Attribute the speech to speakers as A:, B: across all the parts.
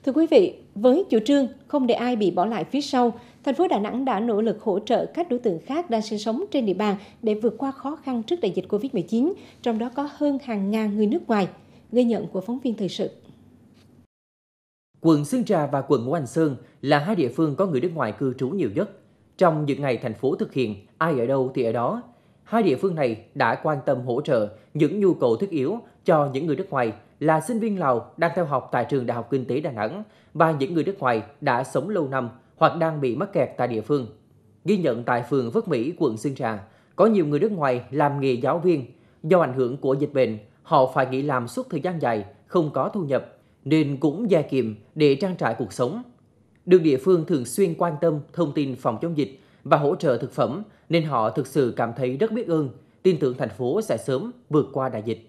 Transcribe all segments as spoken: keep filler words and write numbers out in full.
A: Thưa quý vị, với chủ trương không để ai bị bỏ lại phía sau, thành phố Đà Nẵng đã nỗ lực hỗ trợ các đối tượng khác đang sinh sống trên địa bàn để vượt qua khó khăn trước đại dịch Covid mười chín, trong đó có hơn hàng ngàn người nước ngoài. Ghi nhận của phóng viên thời sự.
B: Quận Sơn Trà và quận Ngũ Hành Sơn là hai địa phương có người nước ngoài cư trú nhiều nhất. Trong những ngày thành phố thực hiện ai ở đâu thì ở đó, hai địa phương này đã quan tâm hỗ trợ những nhu cầu thiết yếu cho những người nước ngoài là sinh viên Lào đang theo học tại trường Đại học Kinh tế Đà Nẵng và những người nước ngoài đã sống lâu năm hoặc đang bị mắc kẹt tại địa phương. Ghi nhận tại phường Phước Mỹ, quận Sơn Trà, có nhiều người nước ngoài làm nghề giáo viên. Do ảnh hưởng của dịch bệnh, họ phải nghỉ làm suốt thời gian dài, không có thu nhập, nên cũng gia kiệm để trang trải cuộc sống. Được địa phương thường xuyên quan tâm thông tin phòng chống dịch và hỗ trợ thực phẩm, nên họ thực sự cảm thấy rất biết ơn, tin tưởng thành phố sẽ sớm vượt qua đại dịch.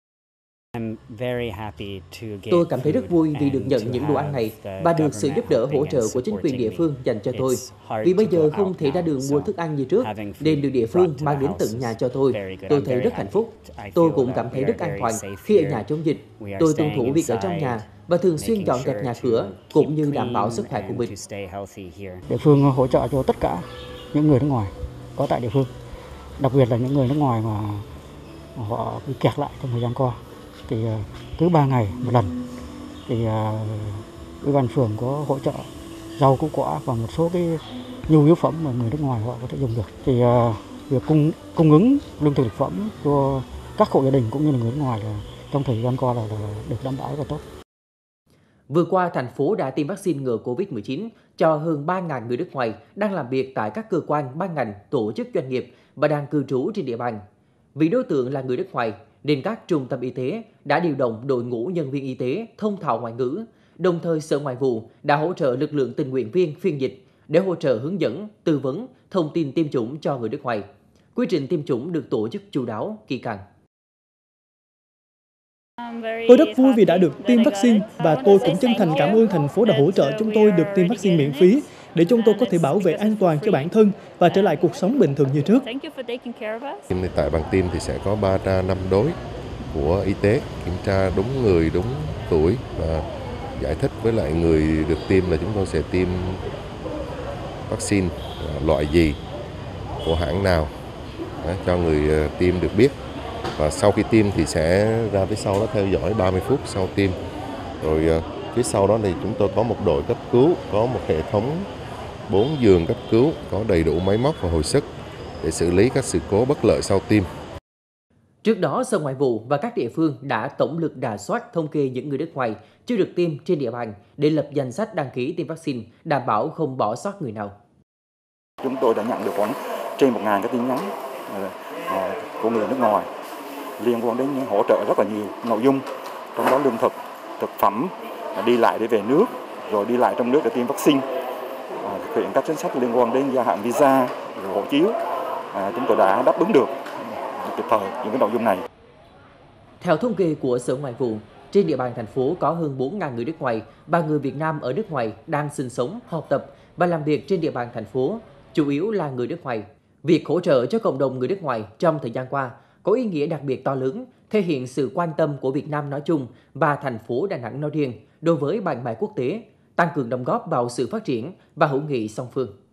B: Tôi cảm thấy rất vui vì được nhận những đồ ăn này và được sự giúp đỡ hỗ trợ của chính quyền địa phương dành cho tôi. Vì bây giờ không thể ra đường mua thức ăn như trước, nên được địa phương mang đến tận nhà cho tôi. Tôi thấy rất hạnh phúc. Tôi cũng cảm thấy rất an toàn khi ở nhà chống dịch. Tôi tuân thủ việc ở trong nhà và thường xuyên dọn dẹp nhà cửa cũng như đảm bảo sức khỏe của mình.
C: Địa phương hỗ trợ cho tất cả những người nước ngoài có tại địa phương, đặc biệt là những người nước ngoài mà họ bị kẹt lại trong thời gian qua. Thì cứ ba ngày một lần thì ủy ban phường có hỗ trợ rau củ quả và một số cái nhu yếu phẩm mà người nước ngoài họ có thể dùng được. Thì việc cung cung ứng lương thực thực phẩm cho các hộ gia đình cũng như là người nước ngoài là trong thời gian qua là, là được đảm bảo rất là tốt.
B: Vừa qua, thành phố đã tiêm vaccine ngừa Covid mười chín cho hơn ba nghìn người nước ngoài đang làm việc tại các cơ quan, ban ngành, tổ chức doanh nghiệp và đang cư trú trên địa bàn. Vì đối tượng là người nước ngoài, nên các trung tâm y tế đã điều động đội ngũ nhân viên y tế thông thạo ngoại ngữ. Đồng thời, Sở Ngoại vụ đã hỗ trợ lực lượng tình nguyện viên phiên dịch để hỗ trợ hướng dẫn, tư vấn, thông tin tiêm chủng cho người nước ngoài. Quy trình tiêm chủng được tổ chức chu đáo, kỹ càng.
D: Tôi rất vui vì đã được tiêm vaccine và tôi cũng chân thành cảm ơn thành phố đã hỗ trợ chúng tôi được tiêm vaccine miễn phí để chúng tôi có thể bảo vệ an toàn cho bản thân và trở lại cuộc sống bình thường như trước.
E: Tại bàn tiêm thì sẽ có ba tra năm đối của y tế, kiểm tra đúng người, đúng tuổi và giải thích với lại người được tiêm là chúng tôi sẽ tiêm vaccine loại gì, của hãng nào, cho người tiêm được biết. Và sau khi tiêm thì sẽ ra phía sau đó theo dõi ba mươi phút sau tiêm. Rồi phía sau đó thì chúng tôi có một đội cấp cứu, có một hệ thống bốn giường cấp cứu, có đầy đủ máy móc và hồi sức để xử lý các sự cố bất lợi sau tiêm.
B: Trước đó, Sở Ngoại vụ và các địa phương đã tổng lực rà soát thống kê những người nước ngoài chưa được tiêm trên địa bàn để lập danh sách đăng ký tiêm vaccine, đảm bảo không bỏ sót người nào.
F: Chúng tôi đã nhận được khoảng trên một nghìn cái tin nhắn của người nước ngoài liên quan đến những hỗ trợ rất là nhiều nội dung, trong đó lương thực, thực phẩm, đi lại để về nước, rồi đi lại trong nước để tiêm vaccine, thực hiện các chính sách liên quan đến gia hạn visa, rồi hộ chiếu. À, chúng tôi đã đáp ứng được kịp thời những cái nội dung này.
B: Theo thống kê của Sở Ngoại vụ, trên địa bàn thành phố có hơn bốn nghìn người nước ngoài và người Việt Nam ở nước ngoài đang sinh sống, học tập và làm việc trên địa bàn thành phố, chủ yếu là người nước ngoài. Việc hỗ trợ cho cộng đồng người nước ngoài trong thời gian qua có ý nghĩa đặc biệt to lớn, thể hiện sự quan tâm của Việt Nam nói chung và thành phố Đà Nẵng nói riêng đối với bạn bè quốc tế, tăng cường đóng góp vào sự phát triển và hữu nghị song phương.